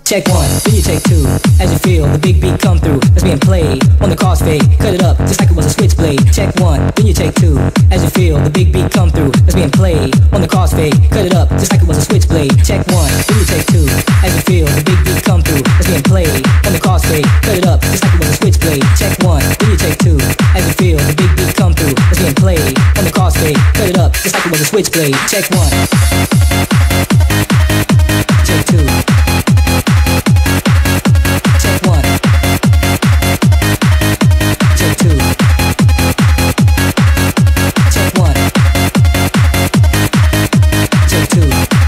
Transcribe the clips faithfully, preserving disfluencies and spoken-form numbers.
check one, then you take two. As you feel the big beat come through, that's being played on the crossfade. Cut it up just like it was a switchblade. Check one, then you take two. As you feel the big beat come through, that's being played on the crossfade. Cut it up just like it was a switchblade. Check one, then you take two. As you feel the big beat come through, that's being played on the crossfade. Cut it up just like it was a switchblade. Check one, then you take two. As you feel the big beat come through, that's being played on the crossfade. Cut it up just like it was a switchblade. Check one. Check two. Check one. Check two. Check one. Check two.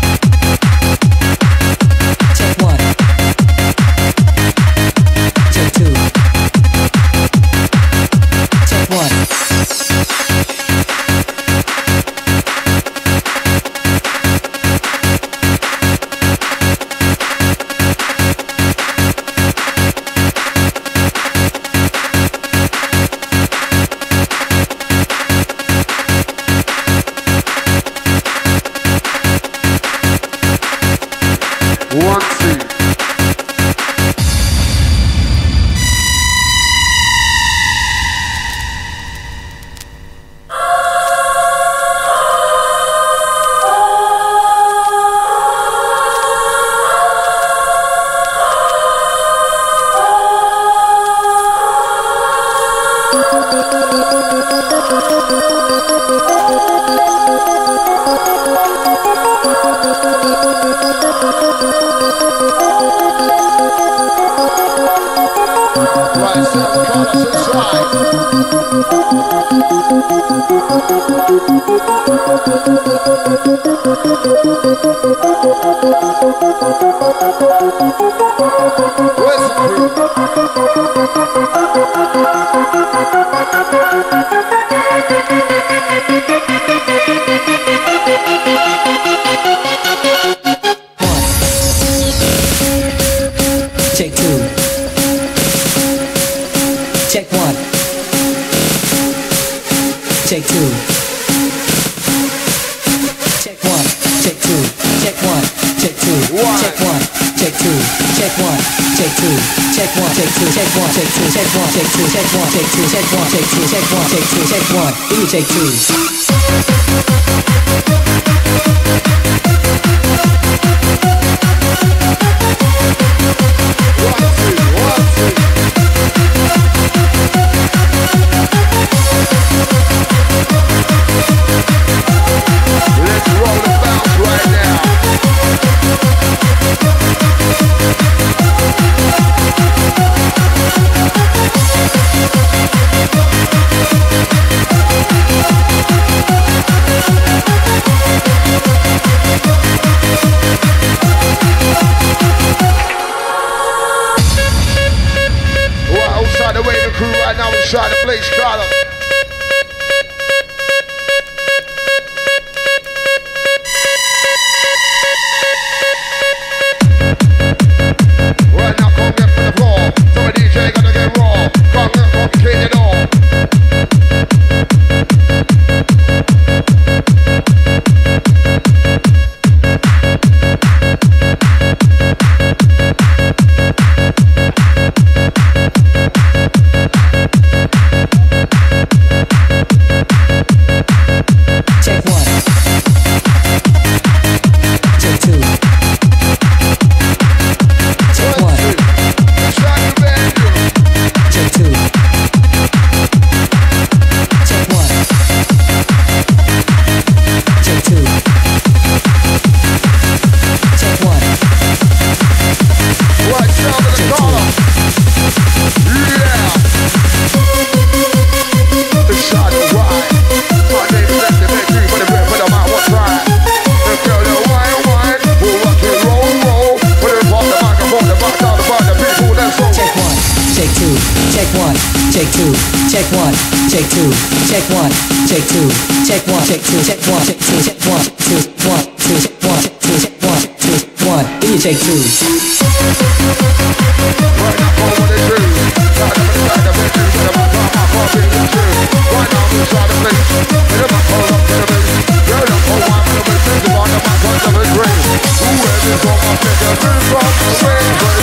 Check one. Check two. Check one. One, two. Right, so the colors inside. Where's the crew? Check two. Check one. Check two. Check one. Check two. Check one. Check two. Check one. Check two. Check one. Check two. Check one. Check two. Check one. Check two. Check one. Check two. Check one. Check two. Check one. Check two. Check one. Check two. Check one. Then you take two. Let's roll the bounce right now. Right outside the waving crew right now, we're trying to play Strata. Right now, come get from the floor. So a D J gotta get raw. Come get come clean it all. Check one. Check two. Check one. Try to bend you. Check two. Check one. Check two. Check one. Right sound of the collar. Yeah. It's shot to ride. My name is F the Big for the rip, but I'm out one time. The girl that wine, wine, will rock and roll, roll. Put it on the microphone, the back down the bar, the people, let's go. Check one. Check two. Check one. Check two. Check one. Check two. Check one. Check two. Check one. Check two. Check one. Check two. Check one. Check two. One. Two. Check one. Check two. Check one. Check two. One. Then you take two. Right now, come on, they do. Side of the side of the two, to the back, I'm not going to do. Right now, we're trying to play. To the back, hold up to the bass. Girl, I'm for one, to the bass, to the back, I'm not going to the grave. Whoever's on my finger, move from the way.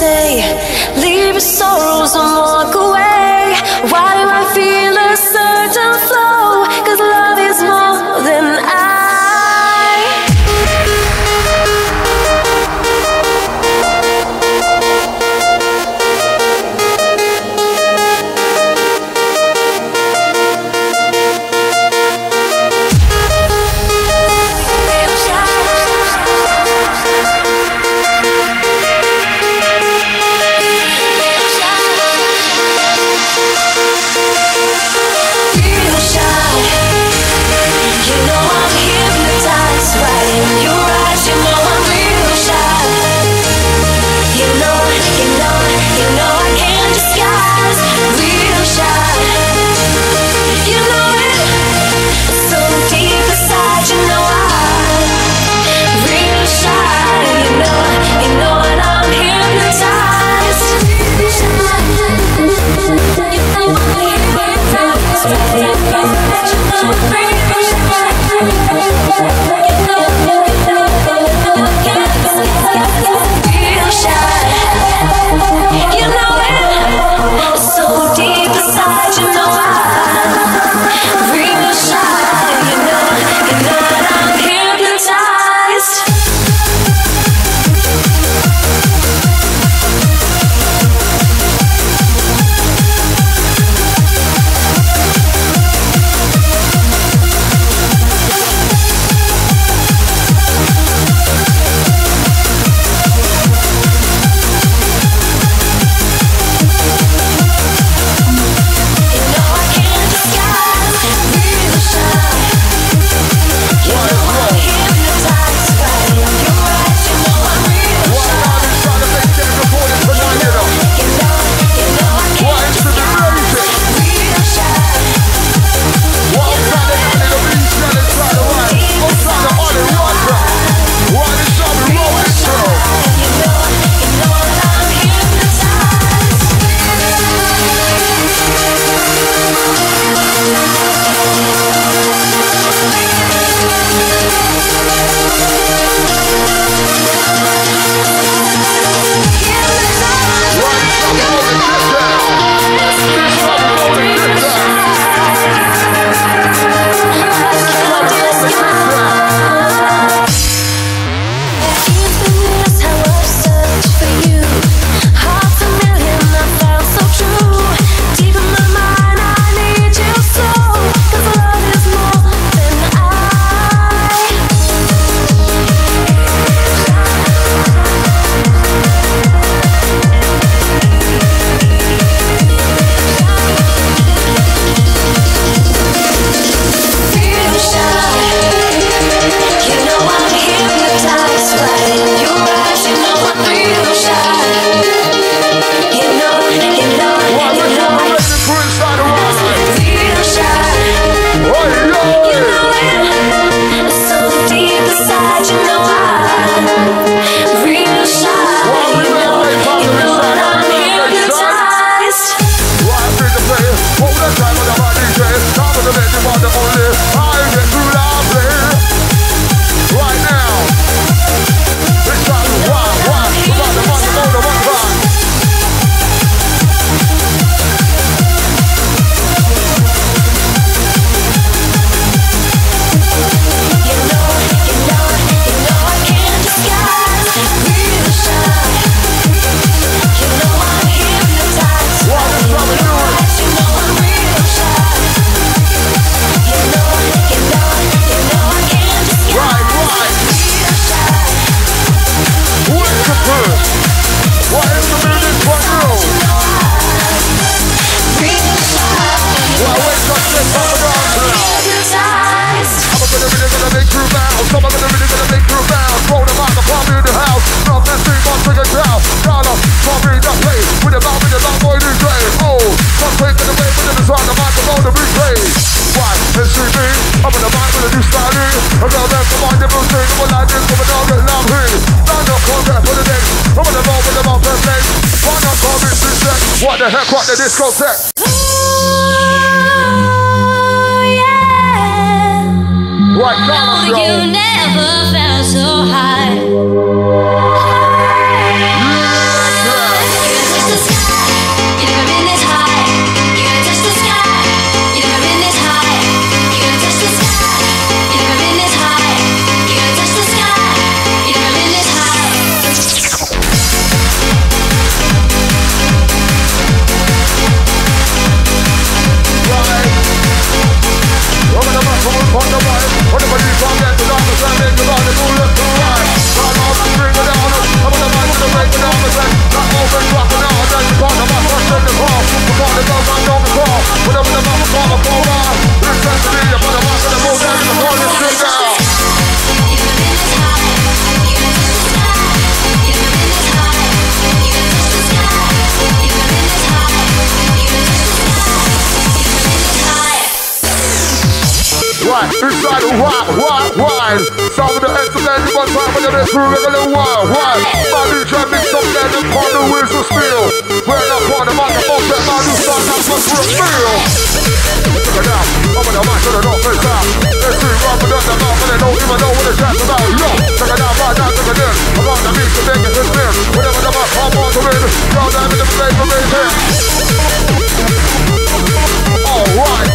say, leave your sorrows and walk away. Why do I feel a certain flow? 'Cause love is more than I. What the heck, what the discotheque? Oh, yeah. Right, Carlos, yo. You never felt so high. Yeah. inside the wild, wild, wild. Some of the excellent, but time for the best crew, regular wild, wild. My D J mix up there, the corner whistle spill. When I call the microphone, that my new song, that's what's for a meal. Check it out, I'm in the mic, turn it off, it's out. Let's see, run for nothing, mouth, and they don't even know what it's chat's about. Yo, check it out, right now, check it in. I'm on the beat, so they get this in. Whenever the mic, I'm on the rhythm. Yo, I'm in the place for me, here. All right.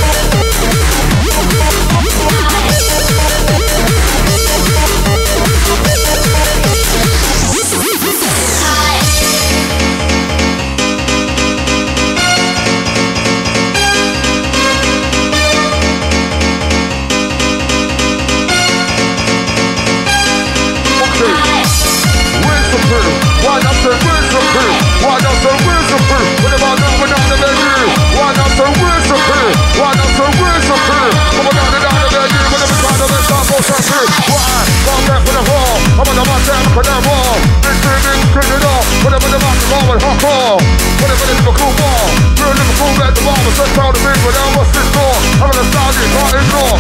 Why not say we're supreme? Why not say we're supreme? What about now we're not the venue? Why not say we're supreme? Why not say we're supreme? Come on down the down the venue, but every time the best time goes supreme. Why? I'm back for the wall. I'm on the mic down for that wall. This streaming, kick it off. Whatever the mic is on with hot call. Whatever the Liverpool ball. Real Liverpool at the bar, but so proud of me, but now what's this door? I'm gonna start it, can't ignore.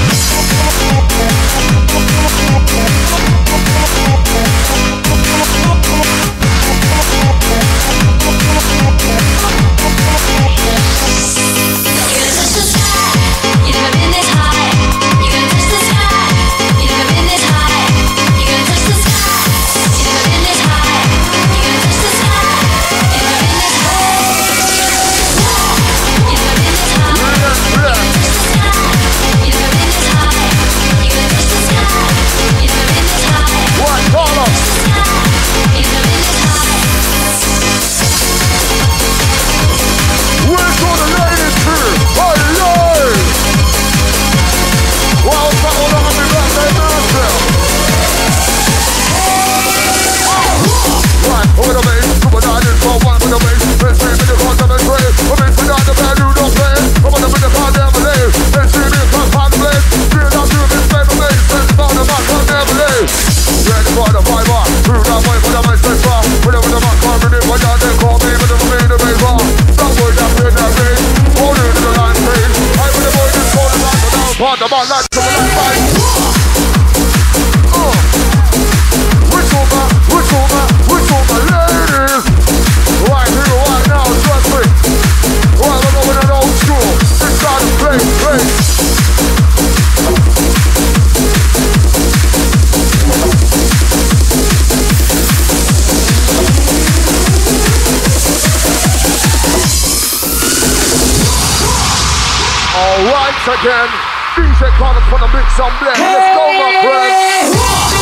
Again, D J Connor for the mix and blend. Hey. Let's go, my friends.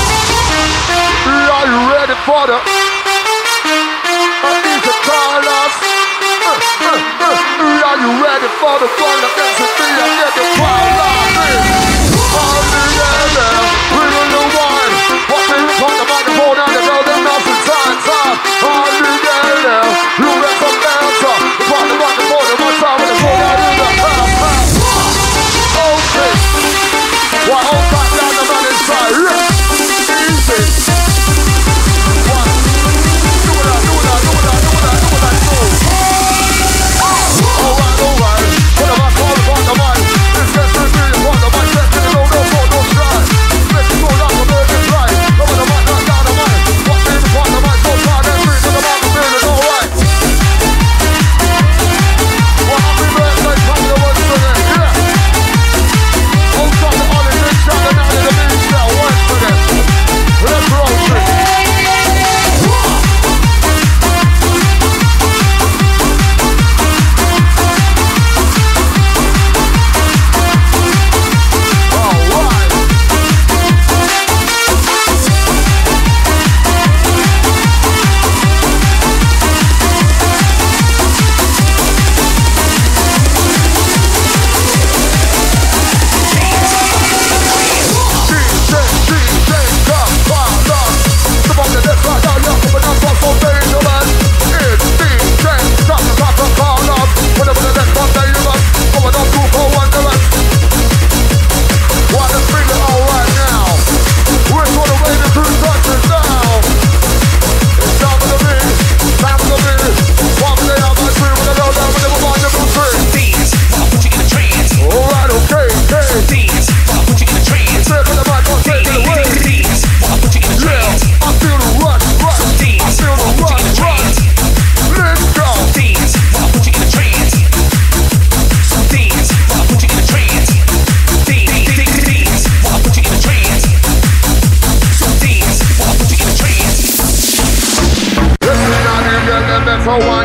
Are you ready for the uh, D J Carlos? Uh, uh, uh. Are you ready for the fun that gets me and get the crowd laughing? All together, we're in the wine. Watching the on the microphone and the girl them nothing time, time. All together, you get some dancer. The on the microphone and one time with the phone out in the crowd. Why hold back down the man inside? Easy. One,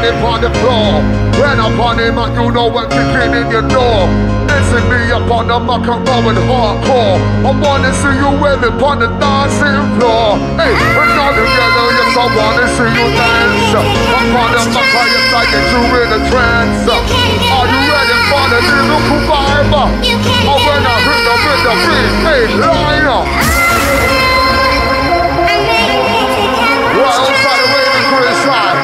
it on the floor. When upon him and you know when kicking in your door. Missing me up on the mic and going hardcore. I wanna see you waving on the dancing floor. Hey, we're not together, yes I wanna see you dance. Up on the mic, yes I get you in a trance. Are you ready for the lyrical vibe? Oh, when I hit the with the beat, hey, line up. Right outside the Raven Chris side.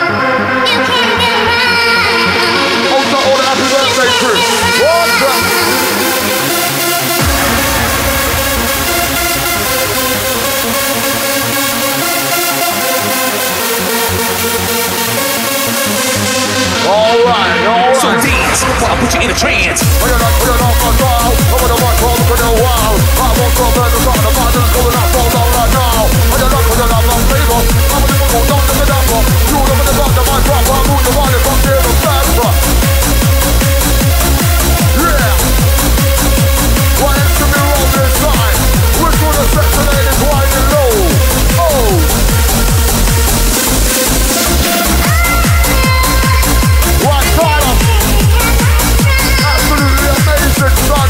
Also, all the happy birthday Chris. What's up? All right, all right. So dance, while I put you in a trance. When you're not, when you're not my style, over the mic, over the wild. I won't come back to start the mountains going out so long right now. When you're not, when you're not my flavor, I'm gonna go down to the number. You know when the back of my drop, I'm moving on it from there to Sandra. Yeah. Why is to me on this side? Which one of the ladies wide and low? Oh. Right side up. Absolutely amazing, son.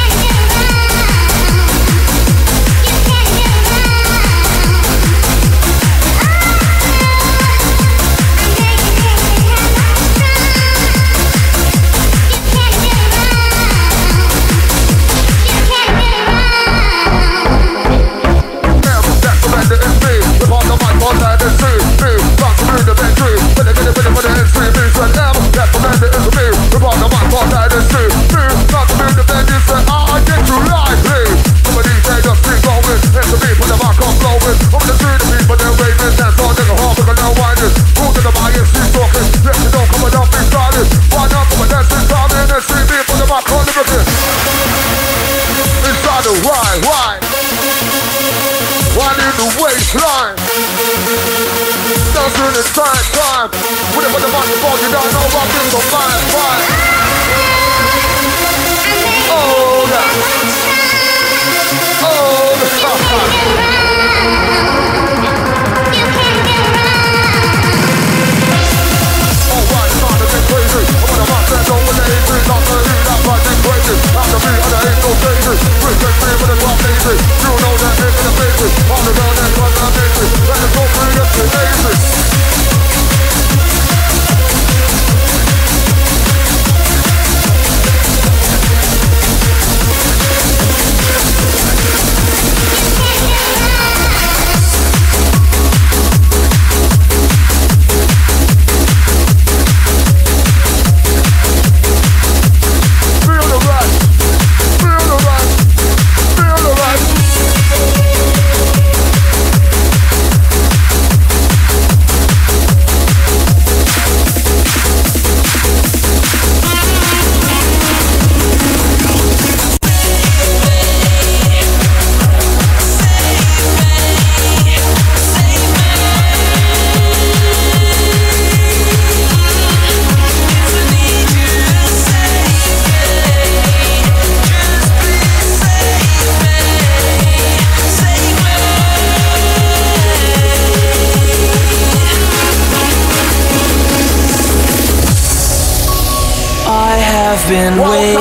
Been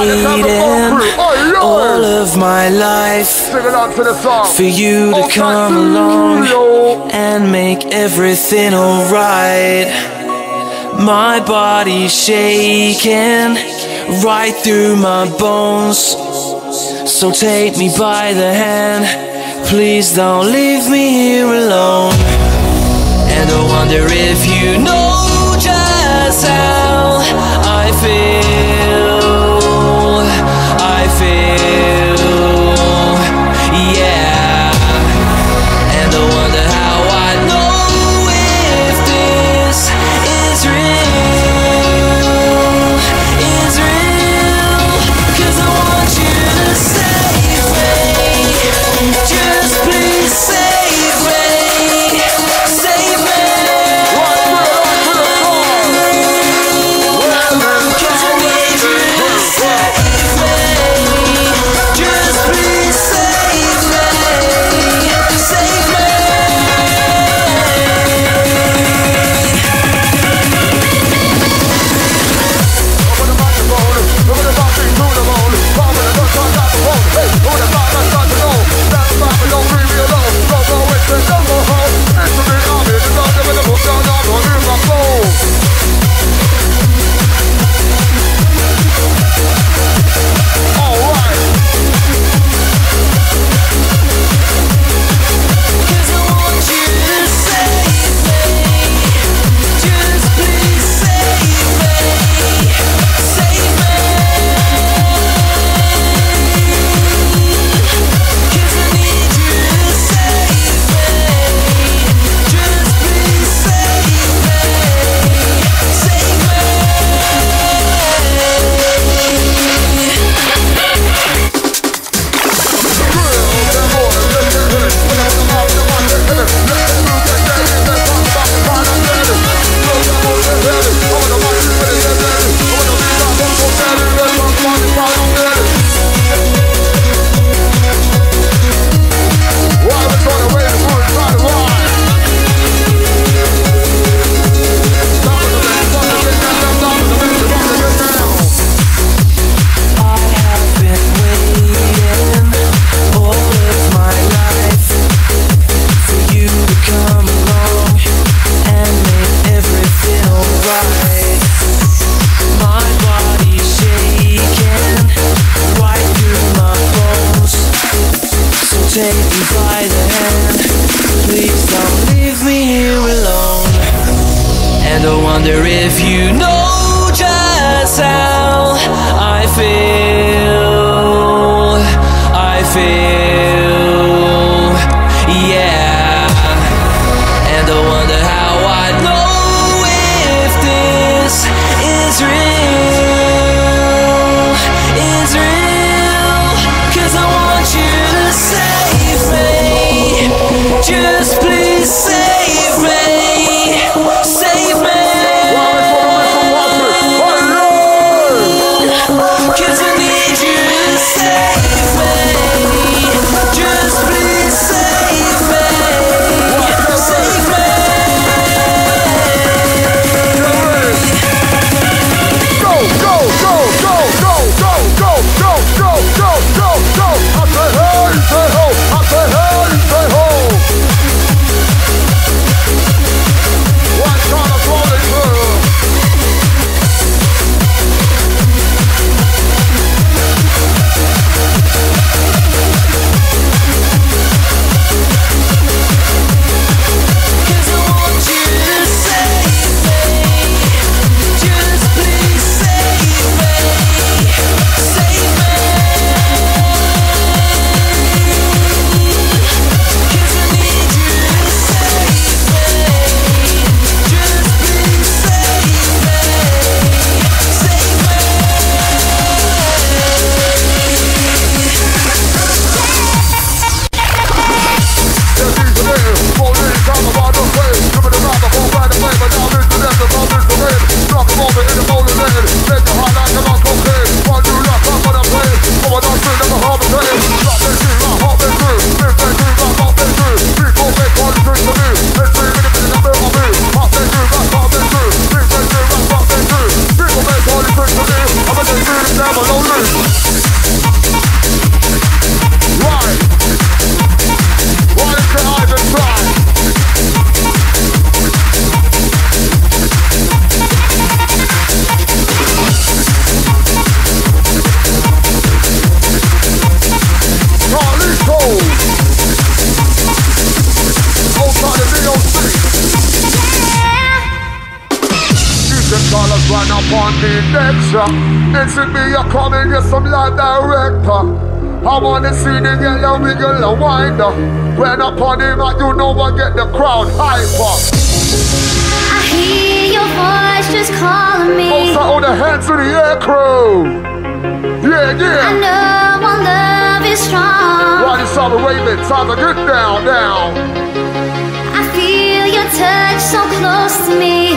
waiting all of my life for you to come along and make everything alright. My body's shaking right through my bones, so take me by the hand, please don't leave me here alone. And I wonder if you know just how I feel. I feel, yeah. And I wonder how I know if this is real, is real. 'Cause I want you to save me, just please save me, save me. Cause I need take me by the hand. Please don't leave me here alone. And I wonder if you know just how I feel. I feel, yeah. And I wonder how I know if this is real, is real. Cause I want you to save me. Just please save me. Save me. Cause I need you to save me. Just please save me. Save me. Go, go, go, go, go, go, go, go, go, go, go, go. I say hey, say ho. I say hey, say ho. One time I call it through. Cause I want you to save me. Just please save me. Save me. Cause I need you to save me. Just please save me. Save me. Right. Why can I even try? Carlito! Outside the D O C. You can call us right up on the next shot. It's me, you're coming, get some live director. I wanna see the yellow wiggle and wind up. When up on him, you know I get the crowd hyper. I hear your voice just calling me. Also on the hands of the air crew. Yeah, I yeah. know our love is strong. While you saw the Raven, time to get down, down. I feel your touch so close to me.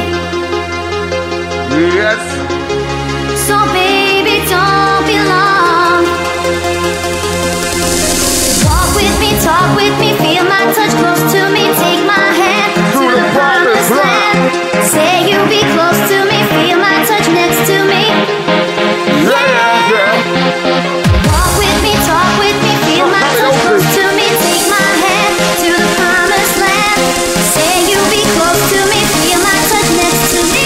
Yes. So baby, don't be long. Walk with me, talk with me, feel my touch close to me. Take my hand to the promised land. Say you'll be close to me, feel my touch next to me. Yeah, yeah. Walk with me, talk with me, feel my touch close to me. Take my hand to the promised land. Say you'll be close to me, feel my touch next to me.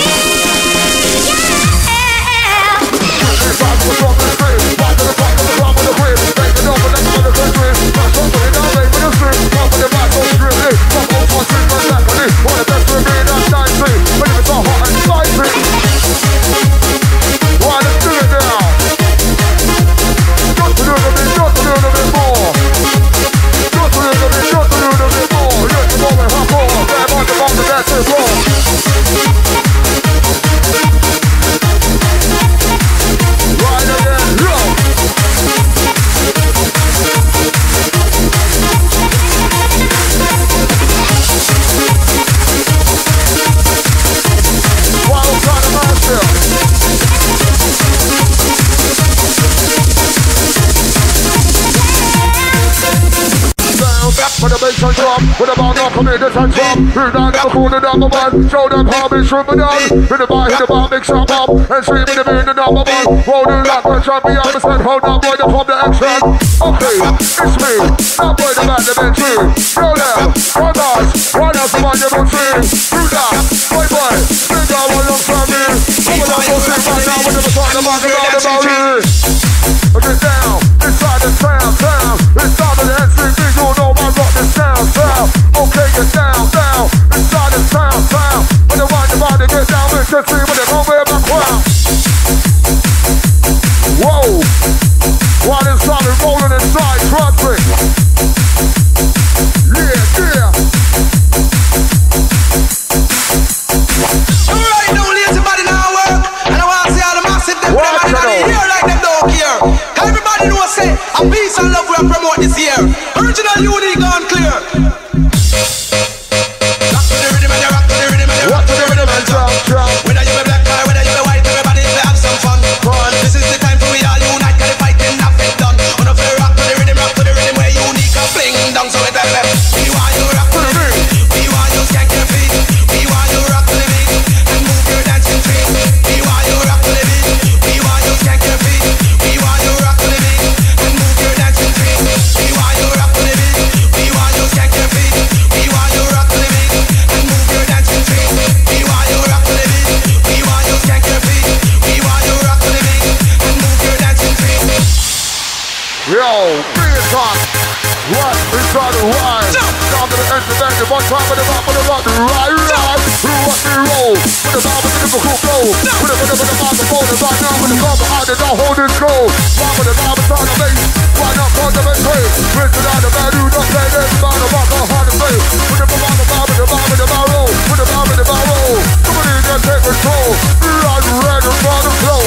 and drum. With a band of comedians and drum. Hear that the cool the number one. Show them how we strip it down. Hit the bar, hit the bar, mix up up. And scream in the beat, the number one. Roll the like a champion. I said, hold on, boy, the pump the action. Okay, it's me. That boy, the man, the man, too. Show them. One us. One us, the man, you don't see. Do that. Boy, boy. Bring down one look from me. Come on, go sit back now. We're gonna talk about it, about it, about it. Get down. Inside the sound, sound. It's time to the N C B. three gone clear. Rock to the rhythm and you rock to the rhythm and you rock to the rhythm and jump, jump. Whether you be black or whether you be white, everybody to have some fun. Fun. This is the time for we all unite, 'cause the fighting not been done. On the floor, rock to the rhythm, rock to the rhythm, where unique and fling down. So we tell them, we want you rock to the rhythm, we want you skank your feet, we want you rock to the beat and move your dancing feet. We want you rock to the beat, we want you skank your feet, we want you rock to the beat and move your dancing feet. We want you rock to the beat, we want you skank your feet, we want you rock to the beat and move your dancing feet. We want you rock to the beat, we want you skank your feet, we want you rock to the beat and move your dancing feet. Yo, bring it on. What? We try to rise. Down to the instrument, the one time with the bop of the rock, the ride, ride. Through what we roll. With the bop of the lyrical flow. With the rhythm of the microphone, and right now with the bop behind it, don't hold it go. Bop of the bop of the bass. Right now, fundamental. Rinse it out the value, not play this. Bop of the rock, on hard to play. With the bop of the bop of the bop of the barrel. With the bop of the barrel. Somebody just take control. Ride, red, and run the flow.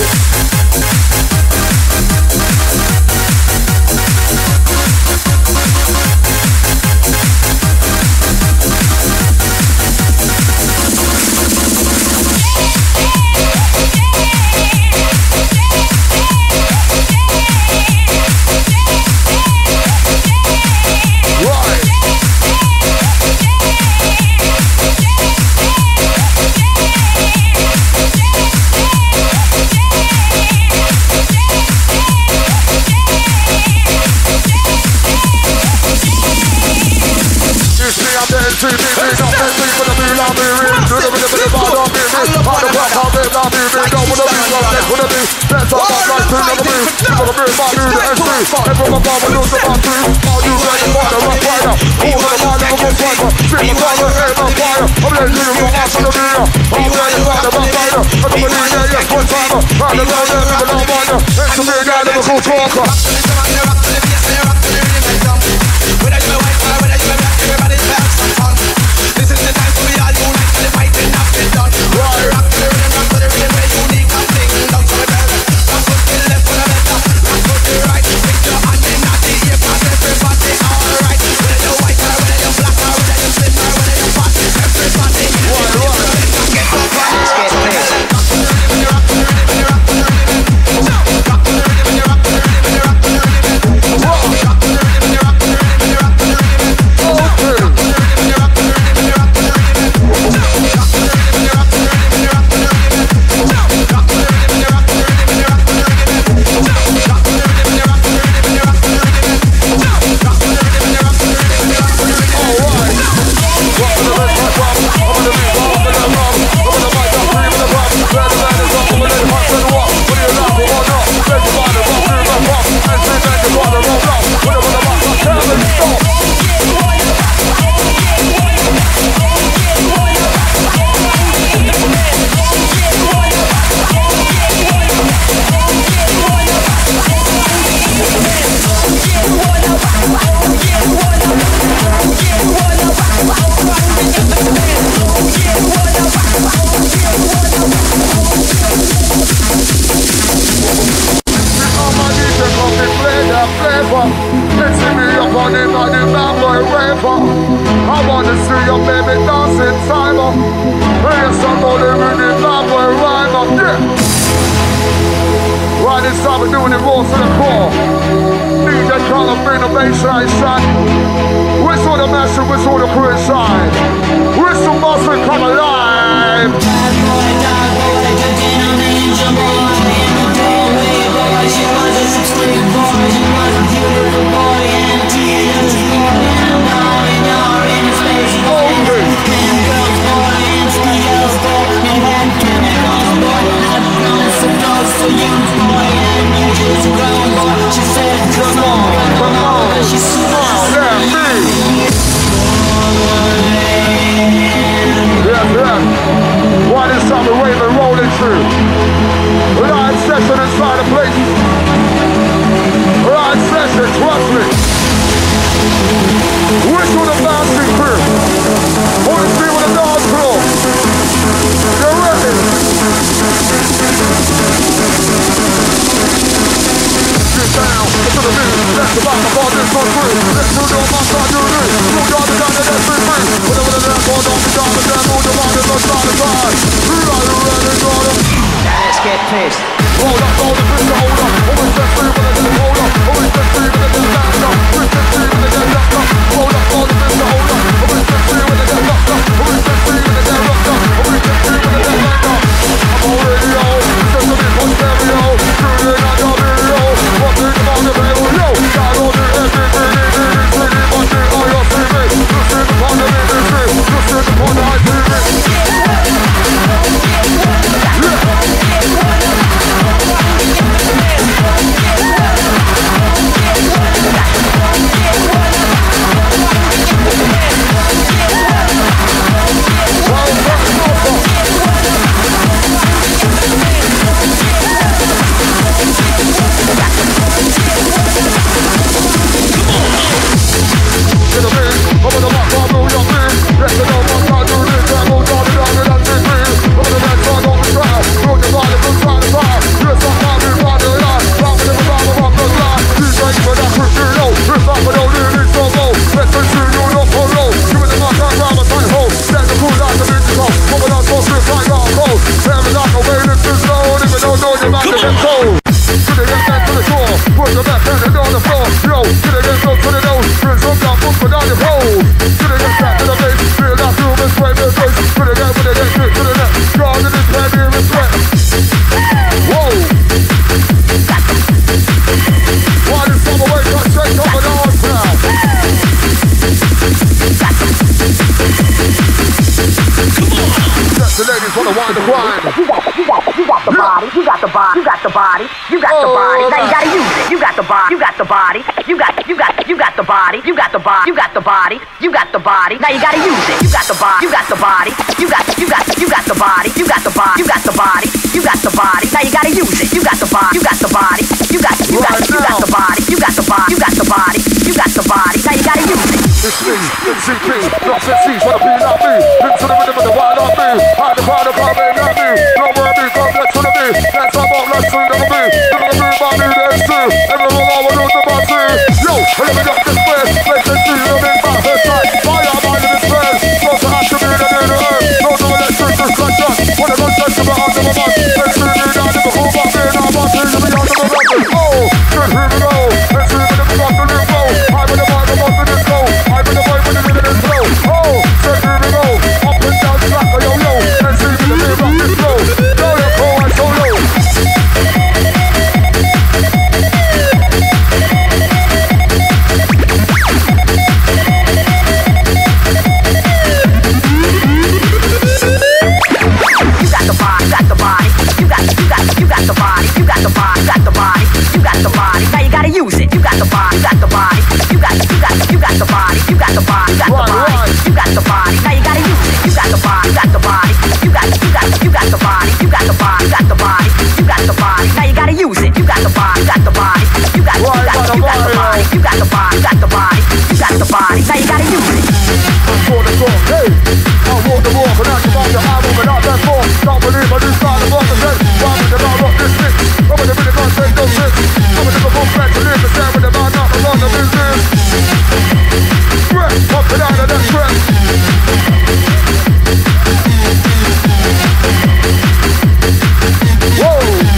Why this time the wave Please. Hold up, hold up, hold up, hold up. Always just free when I get hold up. Always just free when I get down up. Always just free when I get locked up. Hold up, hold up, hold up. Always just free when I get locked up. Always just free when I get locked up. Always just free when I get locked up. I'm on radio, just a bit on stereo. Tuning on the video, watching them on the radio. Yo, got all the everything, everything, everything, watching all your T V. Listen upon the ministry, listen upon the I T V. Now you gotta use it. You got the body. You got the body. You got you got you got the body. You got the body. You got the body. You got the body. Now you gotta use it. You got the body. You got the body. You got you got you got the body. You got the body. You got the body. You got the body. Now you gotta use it. It's me, M C P, not S C's wanna be like me. Into the rhythm of the wild on me. Hide the crowd of me, not me. No more me, come next to me. That's how I'm like swing of me. Give me the move, I need to see. Everyone I will lose the body. Yo, let me up this way. Make them see you in my head side. Fire, I'm on this bed. So to have to be the new to earth. No to electric discussion. When I go touch the under my body. Let's see me down in the whole body. Now I'm watching you be under my body. Oh, good, here we go. Let's see me the fuck to live low. I'm in the mind, I'm up in this flow. I'm in the boy when the rhythm is slow. Oh, good, here we go. Up and down, slack, yo, yo. Let's see me the rhythm rock this flow. Yo, yo, go and so low. Use it. You got the body. You got the body. You got you got you got the body. You got the body. You got the body. You got the body. Now you gotta use it. You got the body. You got the body. You got you got you got the body. You got the body. You got the body. You got the body. Now you gotta use it. You got the body. You got the body. You got you got you got the body. You got the body. You got the body. You got the body. Now you gotta use it. For the song, hey, I walk the walk and that's about the album and out that form. Don't believe I just started walk the set. Why would the man rock this mix? Come with the minute, can't take no shit. Come with the boom back to live the stand with the man not the one of business. Press, up and down and then press. Whoa!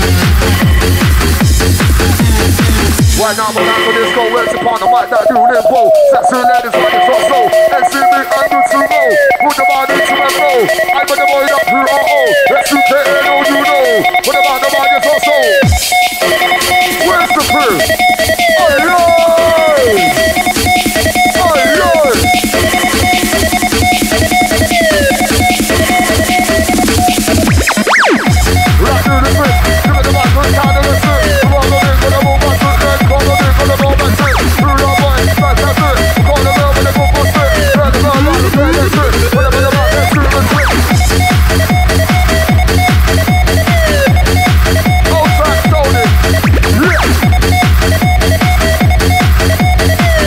Right now, my man for this go, where's the partner, might that do limbo. Sexy ladies, like it's not so. N C B and do to know. Put the man into the flow. I'm with the boy up through oh oh. S U K A N O, you know. Put the man, the man is not so. Where's the proof? Oi, oi! Oi, oi! Right through the switch. Give me the man, put down the switch. Come on, go in for the move, man, put that. Come on in for the move, man, switch. Through your boy, that's that switch. Call the girl with the book, put switch. Turn the girl on the switch, and switch. Whatever the man, let's shoot the switch. Outside, Tony. Yeah.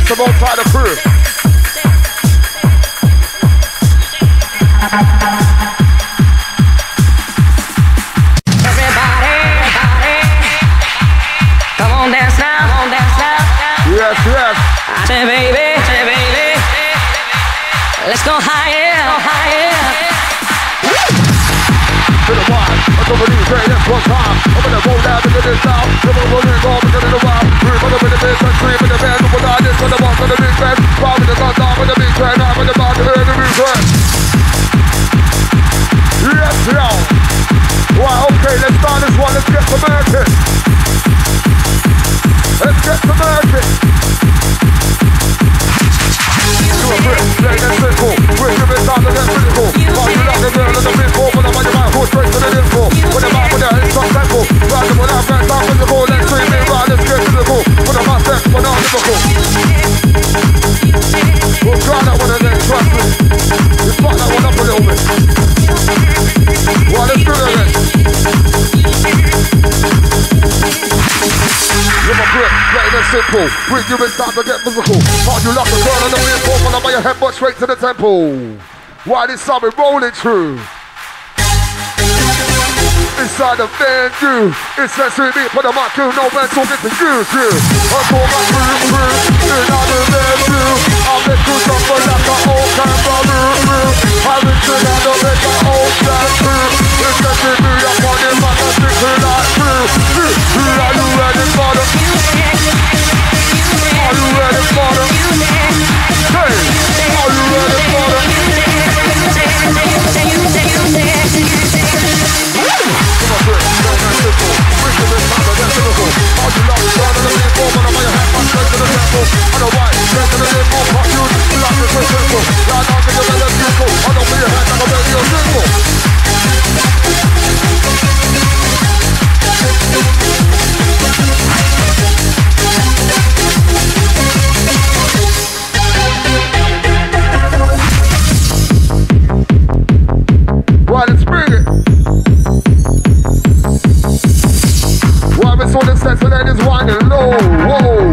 That's about time to prove. Yes, yes. I said, baby, I said, baby, let's go higher, higher. To the one, I'm over these great and one time. I'm gonna roll down into this now. I'm gonna roll in, roll into the wild. Three for the bit of this and three for the band. We're not this for the one for the big band. Five with the gun down with the big band. Nine with the bar to hear the big band. Yes, yo. Well, okay, let's start this one. Let's get some magic. Let's get some magic. Do a grip, plain and simple. We're giving time to get physical. While you like a girl in the big hole, when I'm on your mind, go straight to the info. When I'm out with the head, stop tempo. Right when I'm back, stop physical. Let's stream it, right, let's get physical. When I'm out sex, when I'm typical. We'll try that one again, trust me. Just fuck that one up a little bit. Well, let's do it again. With a grip, plain and simple. Bring you in time to get physical. While you like a girl in the big hole, when I'm on your head, but straight to the temple. Why this summer rolling through? Inside the venue, it's sensory beat for the mic, you know when to get to use you. I'm going back through, through, in other venue. I've been through something like an old kangaroo. I've been through that to make an old tattoo. It's sensory beat, I'm on it, but I'm sticking like through. Are you ready for the? Are you ready for the? Hey, are you ready for the? Right, let's bring it. Why we so the sense of that is winding low, whoa.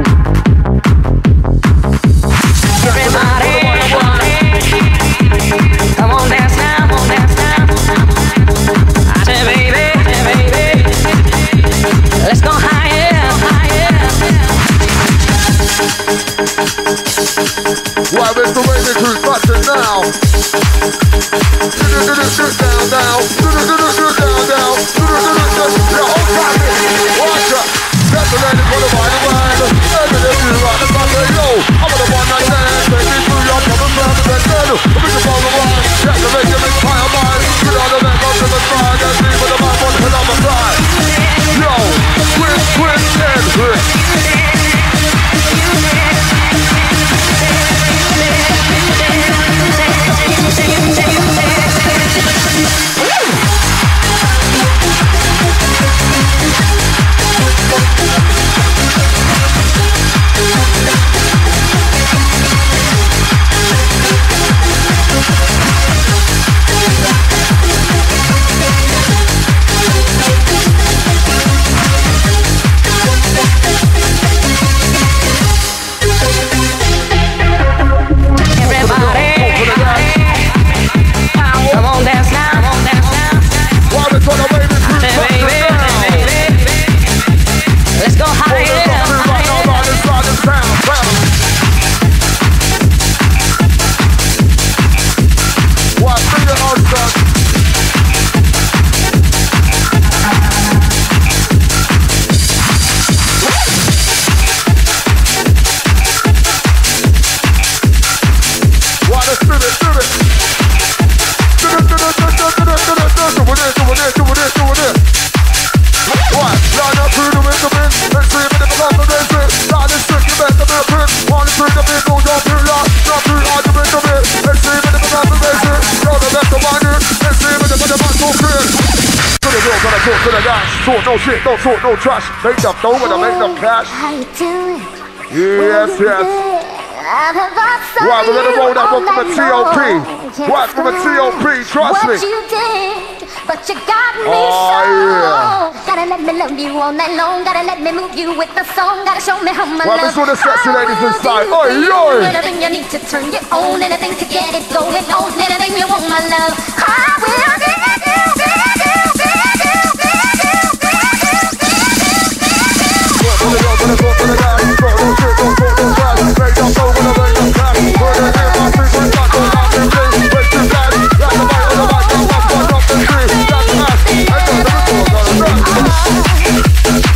Everybody, come on, dance now, come on, dance now. I said, baby, baby, let's go higher, higher. Why we the way they cruise touching now? Down, down, down, down, watch out. That's the lady for the wine wine. Every day you rock the body, yo. I'm the one night stand. Take me through your coming from the best girl. I'm in the ball of wine. That's the way you make fire mine. Get out of that, go to the side. That's me for the man, one hit on the side. Yo, twist, twist, and twist. Talk no shit, don't talk no trash. Make them know when I make them cash. How you doing? Yes, yes. Right, we're gonna roll that one from a T O P. Right, from a T O P, trust me. What you did, but you got me oh, so. Yeah. Gotta let me love you all night long. Gotta let me move you with the song. Gotta show me how my Well, love. this one is sexy ladies I will inside. do Oi, for you oi. Anything you need to turn you on. Anything to get it going on. Anything you want, my love. I will give you, give you, give you, give you, give you. Put it up, put it up, put it down. Throw those shit, don't throw those guys. Make them go when I make them clap. Put it in my feet, put it up, put it up, put it in. Wait till that. Got the mic on the mic, got the mic up the tree. Got the mask. I got the ritual, got the rap.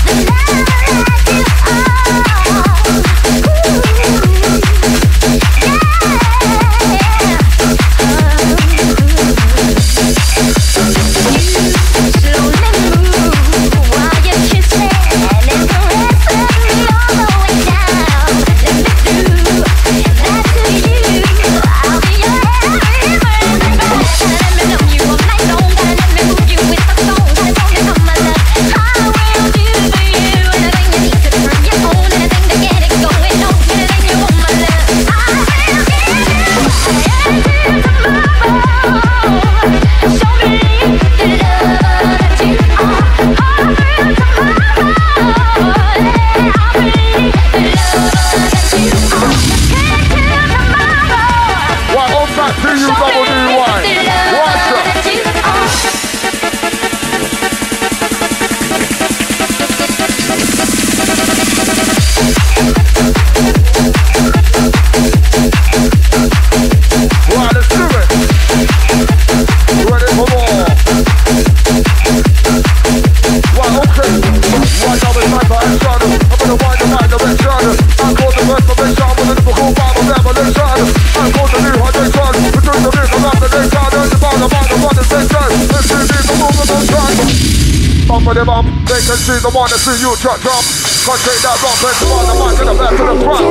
They can see the one that see you drop drop. Can't take that wrong, place on the mic and the back to the front.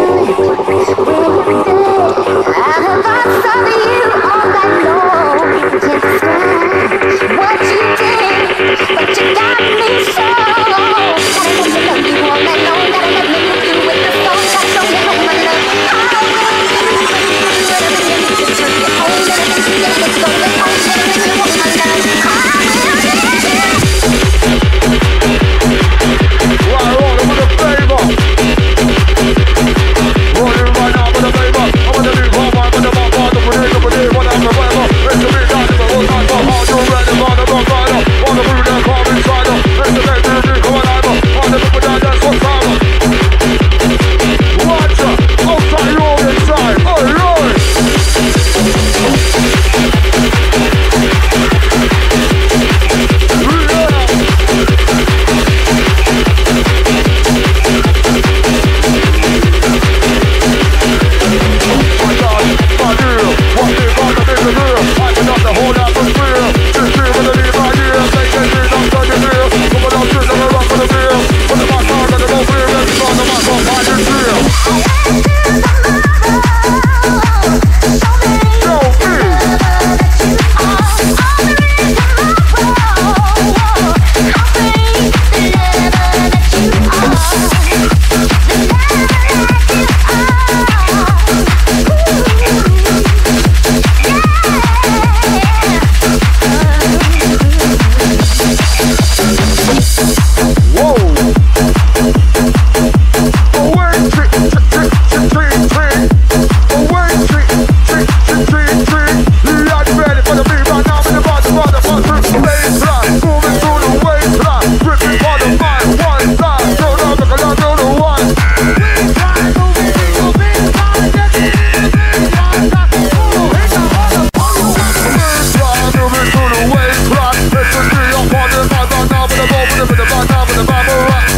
I have thoughts of you all night long. Can't describe what you did, but you got me so. Gotta let me love you all night long. Gotta let me move you with the song. Gotta show me how my love. I will do for you whatever you need to turn you on. Anything to get it going on. Anything you want, my love. I will do for you. Right, rolling with a flavor. Rolling right now with a flavor. I'm gonna be home, I'm gonna be home, I'm gonna be home, I'm gonna be home, I'm gonna be home. It's a big night, it's a whole night, so hard, you're ready, on the rock rider. On the blue, then call me cider. It's a big night, come on, I'm on the people down, that's what's time. Watch out, outside, you're inside. Oh, Lord. With the bottom, with the bottom, with the bottom, with the bottom,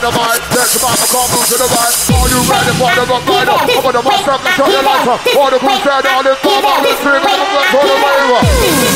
dynamite. Let's rock the come to the right. Are you ready for the rock rider? I'm gonna bust up and show you lighter. All the crew said all this time, all this dream, and I'm going to the river.